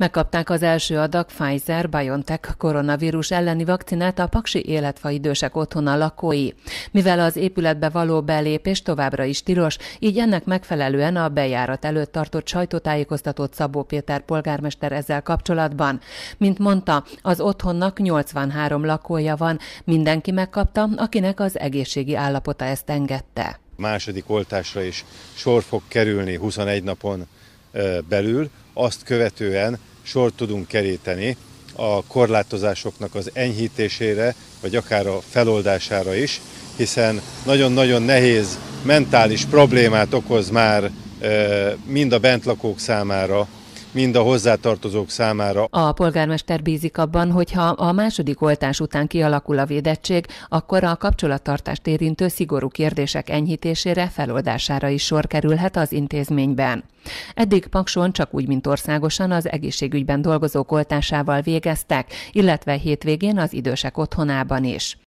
Megkapták az első adag Pfizer-BioNTech koronavírus elleni vakcinát a Paksi Életfa Idősek Otthona lakói. Mivel az épületbe való belépés továbbra is tilos, így ennek megfelelően a bejárat előtt tartott sajtótájékoztatót Szabó Péter polgármester ezzel kapcsolatban. Mint mondta, az otthonnak 83 lakója van, mindenki megkapta, akinek az egészségi állapota ezt engedte. Második oltásra is sor fog kerülni 21 napon belül, azt követően sort tudunk keríteni a korlátozásoknak az enyhítésére, vagy akár a feloldására is, hiszen nagyon-nagyon nehéz mentális problémát okoz már mind a bentlakók számára, mind a hozzátartozók számára. A polgármester bízik abban, hogyha a második oltás után kialakul a védettség, akkor a kapcsolattartást érintő szigorú kérdések enyhítésére, feloldására is sor kerülhet az intézményben. Eddig Pakson csak úgy, mint országosan az egészségügyben dolgozók oltásával végeztek, illetve hétvégén az idősek otthonában is.